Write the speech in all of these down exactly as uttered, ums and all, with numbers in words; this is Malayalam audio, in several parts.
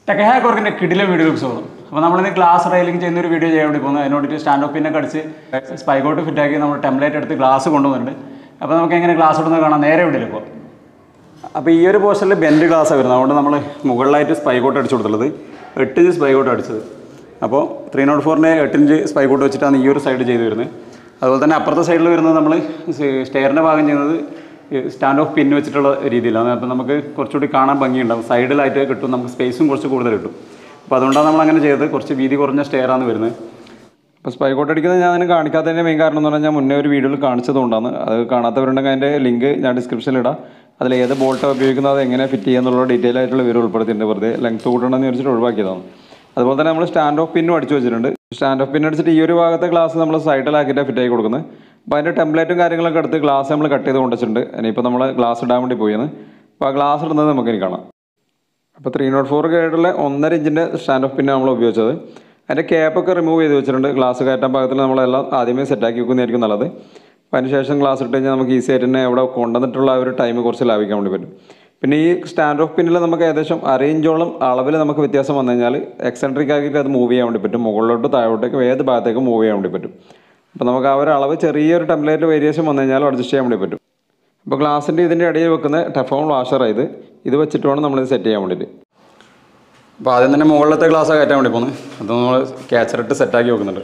Techhackwork in a kiddle video. So, when I'm in the class railing in the video, I noticed stand up in a cutsy, Spigot to fit again our template at the glass of one. Upon getting a glass of the air video. A year postal bend glass over now, Mughal light is Spigot at Chudaladi, it is Spigot at Apo three oh four Spigot which on the Euro side. Other than upper side, stair stand off pin which is a രീതിയിലാണ് അപ്പോൾ നമുക്ക് കുറച്ചുകൂടി കാണാൻ ഭംഗിയുണ്ടാവും സൈഡിലായിട്ട് കിട്ടും നമുക്ക് സ്പേസും കുറച്ച് കൂടുതൽ കിട്ടും അപ്പോൾ അതുകൊണ്ടാണ് നമ്മൾ അങ്ങനെ ചെയ്തത് കുറച്ച് വീതി കുറഞ്ഞ സ്റ്റെയർ ആണ് വരുന്നത് അപ്പോൾ സ്പൈഗോട്ട് അടിക്കുന്നത് ഞാൻ അതിനെ കാണിക്കാത്തതിന്റെ മെയിൻ കാരണം എന്ന് പറഞ്ഞാൽ ഞാൻ മുന്നേ ഒരു വീഡിയോയിൽ കാണിച്ചതുകൊണ്ടാണ് അത് കാണാത്തവരുണ്ടെങ്കിൽ അതിന്റെ ലിങ്ക് ഞാൻ ഡിസ്ക്രിപ്ഷനിൽ ഇടാം അതിൽ ഏത് ബോൾട്ട് ഉപയോഗിക്കുന്നത് എങ്ങനെ ഫിറ്റ് ചെയ്യാന്നുള്ള ഡീറ്റെയിൽ ആയിട്ടുള്ള വീഡിയോ ഉൾപ്പെടുത്തിയിട്ടുണ്ട് വെറുതെ ലെങ്ത് കൂട്ടണമെന്ന് വിചാരിച്ചിട്ട് ഒഴിവാക്കിയതാണ് അതുപോലെ തന്നെ നമ്മൾ സ്റ്റാൻഡ് ഓഫ് പിന്നും അടിച്ചു വെച്ചിട്ടുണ്ട് സ്റ്റാൻഡ് ഓഫ് പിൻ അടിച്ചിട്ട് ഈ ഒരു ഭാഗത്തെ ഗ്ലാസ് നമ്മൾ സൈഡിലാക്കിയിട്ട് ഫിറ്റ് ആക്കി കൊടുക്കുന്നത് അപ്പോൾ അതിൻ്റെ ടെംപ്ലേറ്റും കാര്യങ്ങളൊക്കെ എടുത്ത് ഗ്ലാസ് നമ്മൾ കട്ട് ചെയ്ത് കൊണ്ടുവച്ചിട്ടുണ്ട് ഇനിയിപ്പോൾ നമ്മൾ ഗ്ലാസ് ഇടാൻ വേണ്ടി പോയിന്ന് അപ്പോൾ ആ ഗ്ലാസ് ഇടുന്നത് നമുക്ക് ഇനി കാണാം അപ്പോൾ ത്രീ നോട്ട് ഫോർ ആയിട്ടുള്ള ഒന്നര ഇഞ്ചിൻ്റെ സ്റ്റാൻഡ് ഓഫ് പിന്നാണ് നമ്മൾ ഉപയോഗിച്ചത് അതിൻ്റെ ക്യാപ്പൊക്കെ റിമൂവ് ചെയ്ത് വെച്ചിട്ടുണ്ട് ഗ്ലാസ് കയറ്റാൻ പാകത്തിൽ നമ്മളെല്ലാം ആദ്യമേ സെറ്റാക്കി വെക്കുന്നതായിരിക്കും നല്ലത് അപ്പോൾ അതിന് ശേഷം ഗ്ലാസ് ഇട്ട് കഴിഞ്ഞാൽ നമുക്ക് ഈസി ആയിട്ട് തന്നെ അവിടെ കൊണ്ടുവന്നിട്ടുള്ള ഒരു ടൈം കുറച്ച് ലാഭിക്കാൻ വേണ്ടി പറ്റും പിന്നെ ഈ സ്റ്റാൻഡ് ഓഫ് പിന്നിൽ നമുക്ക് ഏകദേശം അരയിഞ്ചോളം അളവിൽ നമുക്ക് വ്യത്യാസം വന്നു കഴിഞ്ഞാൽ എക്സെൻട്രിക് ആക്കിയിട്ട് അത് മൂവ് ചെയ്യാൻ വേണ്ടി പറ്റും മുകളിലോട്ട് താഴോട്ടേക്ക് ഏത് ഭാഗത്തേക്ക് മൂവ് ചെയ്യാൻ വേണ്ടി പറ്റും അപ്പോൾ നമുക്ക് ആ ഒരു അളവ് ചെറിയൊരു ടെംപ്ലേറ്റ് വേരിയേഷൻ വന്നു കഴിഞ്ഞാൽ അഡ്ജസ്റ്റ് ചെയ്യാൻ വേണ്ടി പറ്റും അപ്പോൾ ഗ്ലാസിൻ്റെ ഇതിൻ്റെ ഇടയിൽ വെക്കുന്ന ടഫോൺ വാഷറായത് ഇത് വെച്ചിട്ട് വേണം നമ്മളിത് സെറ്റ് ചെയ്യാൻ വേണ്ടിയിട്ട് അപ്പോൾ ആദ്യം തന്നെ മുകളിലത്തെ ഗ്ലാസ് കയറ്റാൻ വേണ്ടി പോകുന്നത് അത് നമ്മൾ ക്യാച്ചറിട്ട് സെറ്റാക്കി വെക്കുന്നുണ്ട്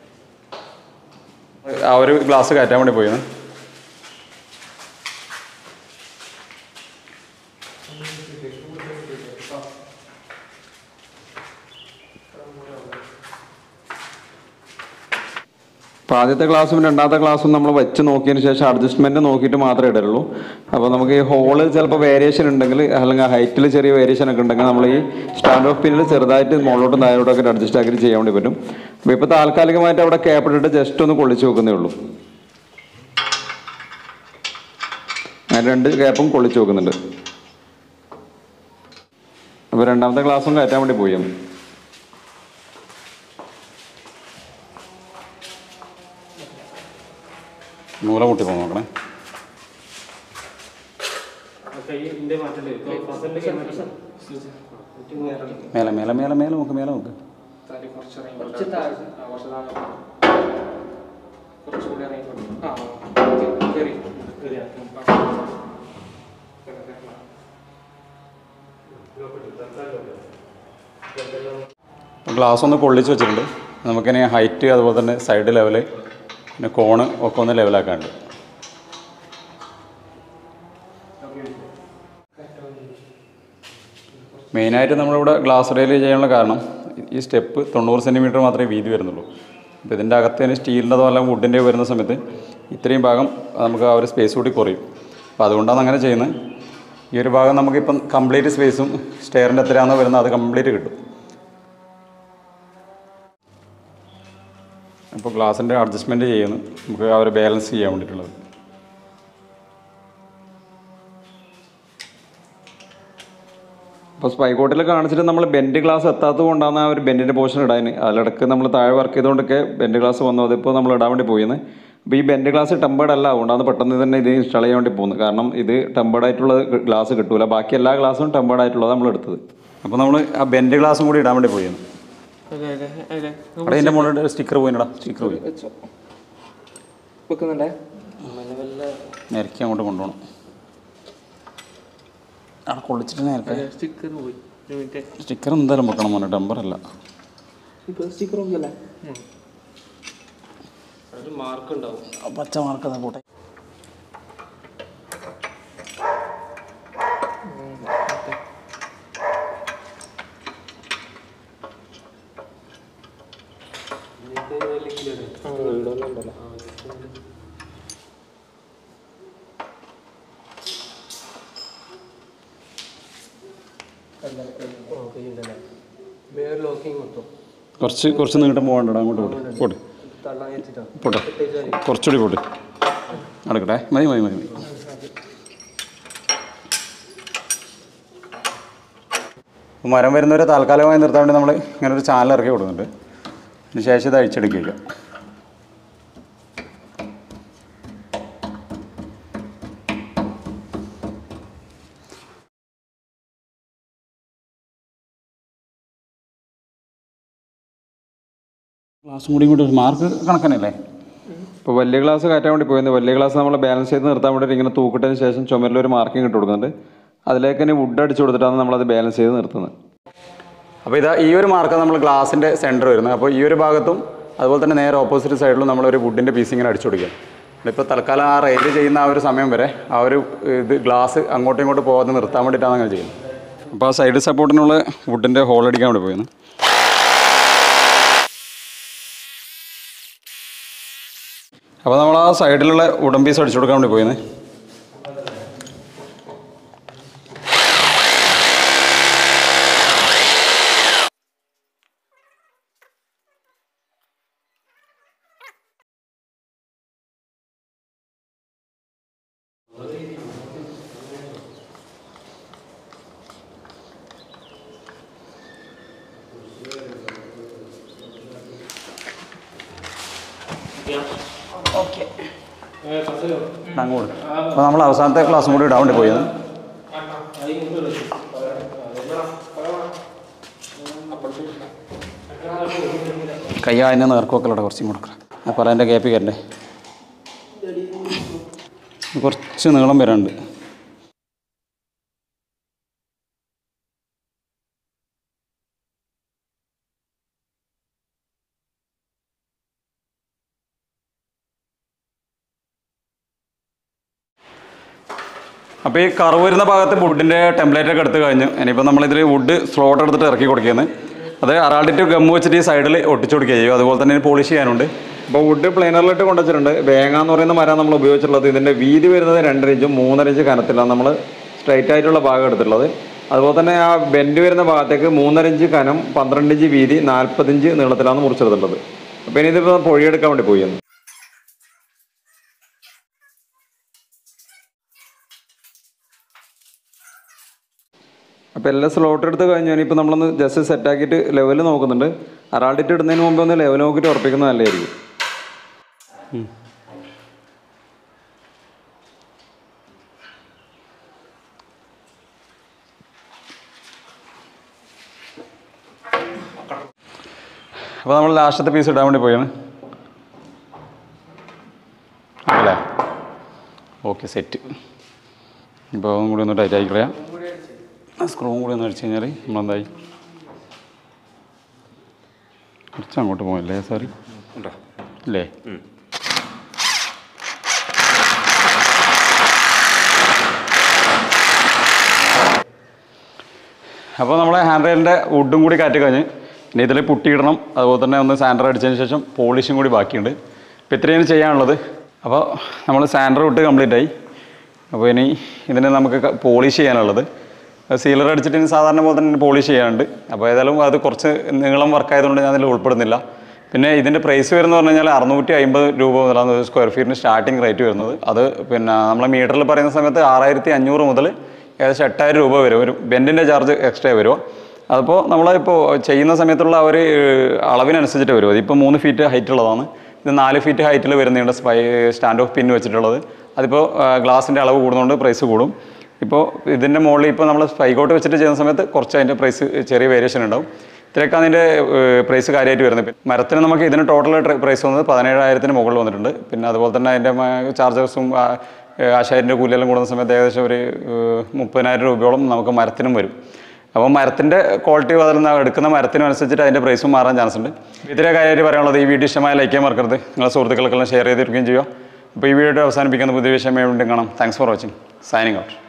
ആ ഒരു ഗ്ലാസ് കയറ്റാൻ വേണ്ടി പോയത് അപ്പോൾ ആദ്യത്തെ ക്ലാസ്സും രണ്ടാമത്തെ ക്ലാസ്സും നമ്മൾ വെച്ച് നോക്കിയതിന് ശേഷം അഡ്ജസ്റ്റ്മെൻറ്റ് നോക്കിയിട്ട് മാത്രമേ ഇടുള്ളൂ അപ്പോൾ നമുക്ക് ഈ ഹോള് ചിലപ്പോൾ വേരിയേഷൻ ഉണ്ടെങ്കിൽ അല്ലെങ്കിൽ ഹൈറ്റിൽ ചെറിയ വേരിയേഷൻ ഒക്കെ ഉണ്ടെങ്കിൽ നമ്മൾ ഈ സ്റ്റാൻഡ് ഓഫ് പിന്നിൽ ചെറുതായിട്ട് മുകളിലോട്ടും താഴോട്ടൊക്കെ അഡ്ജസ്റ്റ് ആക്കി ചെയ്യാൻ വേണ്ടി പറ്റും അപ്പോൾ ഇപ്പോൾ താൽക്കാലികമായിട്ട് അവിടെ ക്യാപ്പിട്ടിട്ട് ജസ്റ്റ് ഒന്ന് കൊള്ളിച്ച് വെക്കുന്നേ ഉള്ളൂ അങ്ങനെ രണ്ട് ക്യാപ്പും കൊള്ളിച്ച് വെക്കുന്നുണ്ട് അപ്പോൾ രണ്ടാമത്തെ ക്ലാസ്സും കയറ്റാൻ വേണ്ടി പോയി മൂല മുട്ടി പോകും നോക്കണേ മേലെ മേലെ മേലെ മേലെ നോക്ക് മേലെ നോക്ക് ഗ്ലാസ് ഒന്ന് പൊള്ളിച്ച് വെച്ചിട്ടുണ്ട് നമുക്കിനി ഹൈറ്റ് അതുപോലെ തന്നെ സൈഡ് ലെവല് പിന്നെ കോണ് ഒക്കെ ഒന്ന് ലെവലാക്കാനുണ്ട് മെയിനായിട്ട് നമ്മളിവിടെ ഗ്ലാസ് റെയിൽ ചെയ്യാനുള്ള കാരണം ഈ സ്റ്റെപ്പ് തൊണ്ണൂറ് സെൻറ്റിമീറ്റർ മാത്രമേ വീതി വരുന്നുള്ളൂ അപ്പോൾ ഇതിൻ്റെ അകത്തേന് സ്റ്റീലിൻ്റെതോ അല്ലെങ്കിൽ വുഡിൻ്റെയോ വരുന്ന സമയത്ത് ഇത്രയും ഭാഗം നമുക്ക് ആ ഒരു സ്പേസ് കൂടി കുറയും അപ്പോൾ അതുകൊണ്ടാണ് അങ്ങനെ ചെയ്യുന്നത് ഈ ഒരു ഭാഗം നമുക്കിപ്പം കംപ്ലീറ്റ് സ്പേസും സ്റ്റെയറിൻ്റെ എത്രയാണോ വരുന്നത് അത് കംപ്ലീറ്റ് കിട്ടും അപ്പോൾ ഗ്ലാസിൻ്റെ അഡ്ജസ്റ്റ്മെൻറ്റ് ചെയ്യുന്നു നമുക്ക് ആ ഒരു ബാലൻസ് ചെയ്യാൻ വേണ്ടിയിട്ടുള്ളത് അപ്പോൾ സ്പൈഗോട്ടിൽ കാണിച്ചിട്ട് നമ്മൾ ബെൻഡ് ഗ്ലാസ് എത്താത്തത് കൊണ്ടാണ് ആ ഒരു ബെൻഡിൻ്റെ പോർഷൻ ഇടാൻ അതിലിടക്ക് നമ്മൾ താഴെ വർക്ക് ചെയ്തുകൊണ്ടൊക്കെ ബെൻഡ് ഗ്ലാസ് വന്നു അതിപ്പോൾ നമ്മൾ ഇടാൻ വേണ്ടി പോയിന്ന് അപ്പോൾ ഈ ബെൻഡ് ഗ്ലാസ് ടെമ്പേർഡ് അല്ല അതുകൊണ്ടാണ് പെട്ടെന്ന് തന്നെ ഇത് ഇൻസ്റ്റാൾ ചെയ്യാൻ വേണ്ടി പോകുന്നത് കാരണം ഇത് ടെമ്പേർഡ് ആയിട്ടുള്ള ഗ്ലാസ് കിട്ടില്ല ബാക്കി എല്ലാ ഗ്ലാസും ടെമ്പേർഡ് ആയിട്ടുള്ളത് നമ്മൾ എടുത്തത് അപ്പോൾ നമ്മൾ ആ ബെൻഡ് ഗ്ലാസും കൂടി ഇടാൻ വേണ്ടി പോയിരുന്നു അവിടെ എൻ്റെ മുകളിൽ സ്റ്റിക്കർ പോയിടാ സ്റ്റിക്കർ പോയി നിരക്കി അങ്ങോട്ട് കൊണ്ടുപോകണം അവിടെ കൊള്ളിച്ചിട്ട് നേരത്തെ സ്റ്റിക്കർ എന്തായാലും വെക്കണം മോനെ ടെമ്പറല്ല പച്ച മാർക്ക് പോട്ടെ കുറച്ച് കുറച്ച് നീട്ടം പോകണ്ടോ അങ്ങോട്ട് പോട്ടെ പോട്ടെ പോട്ടെ കുറച്ചുകൂടി പോട്ടെ നടക്കട്ടെ മതി മതി മതി മരം വരുന്നവരെ താൽക്കാലികമായി നിർത്താൻ വേണ്ടി നമ്മൾ ഇങ്ങനെ ഒരു ചാനൽ ഇറക്കി കൊടുക്കുന്നുണ്ട് അതിന് ശേഷം ഇത് അഴിച്ചെടുക്കുക ക്ലാസ് കൂടി കൂടി മാർക്ക് കണക്കനല്ലേ? ഇപ്പോൾ വലിയ ക്ലാസ് കയറ്റാൻ വേണ്ടി പോയിരുന്നു. വലിയ ക്ലാസ് നമ്മൾ ബാലൻസ് ചെയ്ത് നിർത്താൻ വേണ്ടി ഇങ്ങനെ തൂക്കിട്ടതിന് ശേഷം ചുമരിലൊരു മാർക്കിംഗ് ഇട്ട് കൊടുക്കുന്നുണ്ട്. അതിലേക്ക് തന്നെ വുഡ് അടിച്ചു കൊടുത്തിട്ടാണ് നമ്മളത് ബാലൻസ് ചെയ്ത് നിർത്തുന്നത്. അപ്പോൾ ഇതാ ഈ ഒരു മാർക്കാണ് നമ്മൾ ഗ്ലാസിൻ്റെ സെൻറ്റർ വരുന്നത്. അപ്പോൾ ഈ ഒരു ഭാഗത്തും അതുപോലെ തന്നെ നേരെ ഓപ്പോസിറ്റ് സൈഡിലും നമ്മളൊരു വുഡിൻ്റെ പീസ് ഇങ്ങനെ അടിച്ചു കൊടുക്കുക. ഇപ്പോൾ തൽക്കാലം ആ റെയിൽ ചെയ്യുന്ന ആ ഒരു സമയം വരെ ആ ഒരു ഇത് ഗ്ലാസ് അങ്ങോട്ടും ഇങ്ങോട്ടും പോകാതെ നിർത്താൻ വേണ്ടിയിട്ടാണ് അങ്ങനെ ചെയ്യുന്നത്. അപ്പോൾ ആ സൈഡ് സപ്പോർട്ടിനുള്ള വുഡിൻ്റെ ഹോൾ അടിക്കാൻ വേണ്ടി പോയിരുന്നു. അപ്പോൾ നമ്മൾ ആ സൈഡിലുള്ള വുഡൻ പീസ് അടിച്ചു കൊടുക്കാൻ വേണ്ടി പോയിരുന്നു. ഓക്കെ അങ്ങോട്ട് അപ്പോൾ നമ്മൾ അവസാനത്തെ ക്ലാസ്സും കൂടി ഇടാൻ വേണ്ടി പോയത്. കയ്യ അതിനെ നേർക്കുവെക്കലോടെ കുറച്ചും കൊടുക്കണം. അപ്പോൾ അതിൻ്റെ ഗ്യാപ്പ് കയറണ്ടേ, കുറച്ച് നീളം വരാനുണ്ട്. അപ്പോൾ ഈ കർവ് വരുന്ന ഭാഗത്ത് വുഡിൻ്റെ ടെംപ്ലേറ്റൊക്കെ എടുത്ത് കഴിഞ്ഞു. ഇനിയിപ്പോൾ നമ്മളിതിൽ വുഡ് സ്ലോട്ട് എടുത്തിട്ട് ഇറക്കി കൊടുക്കുന്നത്. അത് അറാൾഡിറ്റ് ഗമ്മ് വെച്ചിട്ട് ഈ സൈഡിൽ ഒട്ടിച്ചു കൊടുക്കുക ചെയ്യും. അതുപോലെ തന്നെ പോളിഷ് ചെയ്യാനുണ്ട്. ഇപ്പോൾ വുഡ് പ്ലെയിനറിലിട്ട് കൊണ്ടുവച്ചിട്ടുണ്ട്. വേങ്ങ എന്ന് പറയുന്ന മരം നമ്മൾ ഉപയോഗിച്ചിട്ടുള്ളത്. ഇതിൻ്റെ വീതി വരുന്നത് രണ്ടര ഇഞ്ചും മൂന്നര ഇഞ്ച് കനത്തിലാണ് നമ്മൾ സ്ട്രൈറ്റ് ആയിട്ടുള്ള ഭാഗം എടുത്തിട്ടുള്ളത്. അതുപോലെ തന്നെ ആ ബെൻഡ് വരുന്ന ഭാഗത്തേക്ക് മൂന്നര ഇഞ്ച് കനം പന്ത്രണ്ട് ഇഞ്ച് വീതി നാൽപ്പത്തിഞ്ച് നീളത്തിലാണ് മുറിച്ചെടുത്തിട്ടുള്ളത്. അപ്പോൾ ഇനി ഇതിപ്പോൾ പൊഴിയെടുക്കാൻ വേണ്ടി പോയി. അപ്പോൾ എല്ലാം സ്ലോട്ട് എടുത്ത് കഴിഞ്ഞു. ഇനിയിപ്പോൾ നമ്മളൊന്ന് ജസ്റ്റ് സെറ്റാക്കിയിട്ട് ലെവൽ നോക്കുന്നുണ്ട്. അറാൾഡിറ്റ് ഇടുന്നതിന് മുമ്പ് ഒന്ന് ലെവൽ നോക്കിയിട്ട് ഉറപ്പിക്കുന്നത് നല്ലതായിരിക്കും. അപ്പോൾ നമ്മൾ ലാസ്റ്റത്തെ പീസ് ഇടാൻ വേണ്ടി പോയാണ് അല്ലേ? Okay, set. ഇപ്പോൾ അതും കൂടി ഒന്ന് ടൈറ്റ് ആക്കി കളയാം. സ്ക്രൂവും കൂടി ഒന്ന് അടിച്ചു കഴിഞ്ഞാൽ നമ്മളെന്തായി കുറച്ച് അങ്ങോട്ട് പോകല്ലേ? സോറി അല്ലേ? അപ്പോൾ നമ്മളെ ഹാൻഡ് റെയിലിൻ്റെ വുഡും കൂടി കാറ്റ് കഴിഞ്ഞ് ഇനി ഇതിൽ പുട്ടിയിടണം. അതുപോലെ തന്നെ ഒന്ന് സാൻഡർ അടിച്ചതിന് ശേഷം പോളിഷും കൂടി ബാക്കിയുണ്ട്. അപ്പോൾ ഇത്രയാണ് ചെയ്യാനുള്ളത്. അപ്പോൾ നമ്മൾ സാൻഡർ വിട്ട് കംപ്ലീറ്റ് ആയി. അപ്പോൾ ഇനി ഇതിനെ നമുക്ക് പോളിഷ് ചെയ്യാനുള്ളത്. സീലർ അടിച്ചിട്ട് ഇനി സാധാരണ പോലെ തന്നെ പോളിഷ് ചെയ്യാനുണ്ട്. അപ്പോൾ ഏതായാലും അത് കുറച്ച് നീളം വർക്കായതുകൊണ്ട് ഞാൻ അതിൽ ഉൾപ്പെടുന്നില്ല. പിന്നെ ഇതിൻ്റെ പ്രൈസ് വരുന്നത് പറഞ്ഞു കഴിഞ്ഞാൽ അറുന്നൂറ്റി അമ്പത് രൂപ മുതലാണ് ഒരു സ്ക്വയർ ഫീറ്റിന് സ്റ്റാർട്ടിങ് റേറ്റ് വരുന്നത്. അത് പിന്നെ നമ്മൾ മീറ്ററിൽ പറയുന്ന സമയത്ത് ആറായിരത്തി അഞ്ഞൂറ് മുതൽ ഏകദേശം എട്ടായിരം രൂപ വരും. ഒരു ബെൻഡിൻ്റെ ചാർജ് എക്സ്ട്രാ വരുമോ. അതിപ്പോൾ നമ്മളിപ്പോൾ ചെയ്യുന്ന സമയത്തുള്ള ആ ഒരു അളവിനനുസരിച്ചിട്ട് വരും. അതിപ്പോൾ മൂന്ന് ഫീറ്റ് ഹൈറ്റ് ഉള്ളതാണ്. ഇത് നാല് ഫീറ്റ് ഹൈറ്റിൽ വരുന്നുണ്ട് സ്പൈ സ്റ്റാൻഡ് ഓഫ് പിൻ വെച്ചിട്ടുള്ളത്. അതിപ്പോൾ ഗ്ലാസിൻ്റെ അളവ് കൂടുന്നതുകൊണ്ട് പ്രൈസ് കൂടും. ഇപ്പോൾ ഇതിൻ്റെ മുകളിൽ ഇപ്പോൾ നമ്മൾ സ്പൈഗോട്ട് വെച്ചിട്ട് ചെയ്യുന്ന സമയത്ത് കുറച്ച് അതിൻ്റെ പ്രൈസ് ചെറിയ വേരിയേഷൻ ഉണ്ടാവും. ഇത്രയൊക്കെ അതിൻ്റെ പ്രൈസ് കാര്യമായിട്ട് വരുന്നത്. മരത്തിന് നമുക്ക് ഇതിന് ടോട്ടൽ പ്രൈസ് വന്നത് പതിനേഴായിരത്തിന് മുകളിൽ വന്നിട്ടുണ്ട്. പിന്നെ അതുപോലെ തന്നെ അതിൻ്റെ ചാർജസും ആശാരിൻ്റെ കൂലിയെല്ലാം കൂടുന്ന സമയത്ത് ഏകദേശം ഒരു മുപ്പതിനായിരം രൂപയോളം നമുക്ക് മരത്തിനും വരും. അപ്പോൾ മരത്തിൻ്റെ ക്വാളിറ്റി അതിൽ നിന്ന് എടുക്കുന്ന മരത്തിനനുസരിച്ചിട്ട് അതിൻ്റെ പ്രൈസും മാറാൻ ചാൻസ് ഉണ്ട്. ഇതിലെ കാര്യമായിട്ട് പറയാനുള്ളത് ഈ വീഡിയോ ഇഷ്ടമായ ലൈക്ക് ചെയ്യാൻ മറക്കരുത്. നിങ്ങളുടെ സുഹൃത്തുക്കൾക്കെല്ലാം ഷെയർ ചെയ്തിരിക്കുകയും ചെയ്യുക. അപ്പോൾ ഈ വീഡിയോ അവസാനിപ്പിക്കുന്ന പുതിയ വിഷയം വീണ്ടും കാണാം. Thanks for watching. Signing out.